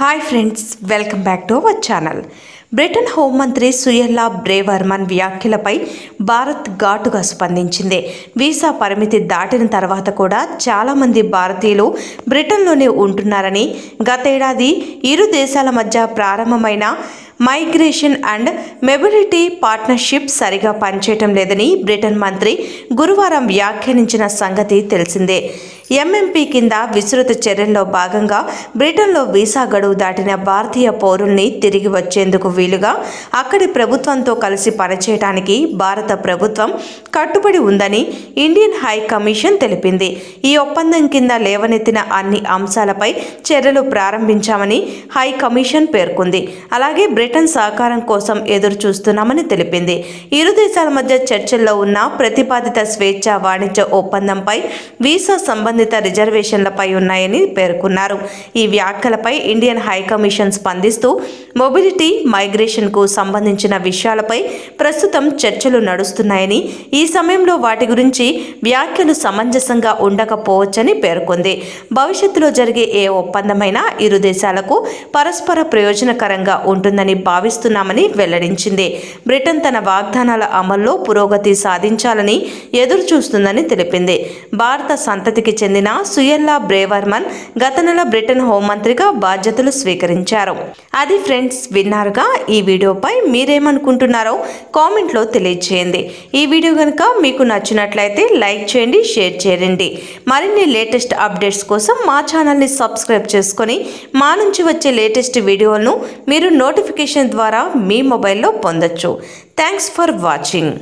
Hi friends welcome back to our channel. Britain హోంమంత్రి Suella Braverman వ్యాఖ్యలపై భారత్ ఘాటుగా స్పందించింది। వీసా పరిమితి దాటిన తర్వాత కూడా చాలా మంది భారతీయులు బ్రిటన్లోనే ఉంటున్నారని, గతేడాది ఇరు దేశాల మధ్య ప్రారంభమైన మైగ్రేషన్ అండ్ మొబిలిటీ పార్ట్నర్షిప్ సరిగా పనిచేయటం లేదని బ్రిటన్ మంత్రి గురువారం వ్యాఖ్యానించిన సంగతి తెలిసిందే। ఎంఎంపీ కింద విస్తృత చర్యల్లో భాగంగా బ్రిటన్లో వీసా గడువు దాటిన భారతీయ పౌరుల్ని తిరిగి వచ్చేందుకు వీలుగా అక్కడి ప్రభుత్వంతో కలిసి పనిచేయడానికి భారత ప్రభుత్వం కట్టుబడి ఉందని ఇండియన్ హై కమిషన్ తెలిపింది। ఈ ఒప్పందం కింద లేవనెత్తిన అన్ని అంశాలపై చర్యలు ప్రారంభించామని హై కమిషన్ పేర్కొంది। అలాగే బ్రిటన్ సహకారం కోసం ఎదురు చూస్తున్నామని తెలిపింది। ఇరు దేశాల మధ్య చర్చల్లో ఉన్న ప్రతిపాదిత స్వేచ్ఛ వాణిజ్య ఒప్పందంపై వీసా సంబంధిత రిజర్వేషన్లపై ఉన్నాయని పేర్కొన్నారు। ఈ వ్యాఖ్యలపై ఇండియన్ హై కమిషన్ స్పందిస్తూ మొబిలిటీ మైగ్రేషన్కు సంబంధించిన విషయాలపై ప్రస్తుతం చర్చలు నడుస్తున్నాయని, ఈ సమయంలో వాటి గురించి వ్యాఖ్యలు సమంజసంగా ఉండకపోవచ్చని పేర్కొంది। భవిష్యత్తులో జరిగే ఏ ఒప్పందమైనా ఇరు దేశాలకు పరస్పర ప్రయోజనకరంగా ఉంటుందని భావిస్తున్నామని వెల్లడించింది। బ్రిటన్ తన వాగ్దానాల అమల్లో పురోగతి సాధించాలని ఎదురు చూస్తుందని తెలిపింది। భారత సంతతికి చెందిన సుయల్లా బ్రేవర్మన్ గత నెల బ్రిటన్ హోంమంత్రిగా బాధ్యతలు స్వీకరించారు। అది ఫ్రెండ్స్, విన్నారుగా। ఈ వీడియోపై మీరేమనుకుంటున్నారో కామెంట్లో తెలియజేయండి। ఈ వీడియో కనుక మీకు నచ్చినట్లయితే లైక్ చేయండి, షేర్ చేయండి। మరిన్ని లేటెస్ట్ అప్డేట్స్ కోసం మా ఛానల్ని సబ్స్క్రైబ్ చేసుకొని మా నుంచి వచ్చే లేటెస్ట్ వీడియోలను మీరు నోటిఫికేషన్ ద్వారా మీ మొబైల్లో పొందొచ్చు। Thanks for watching.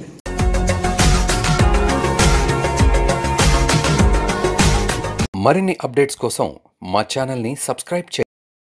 మరిన్ని అప్డేట్స్ కోసం మా ఛానల్ని సబ్స్క్రైబ్ చేయండి।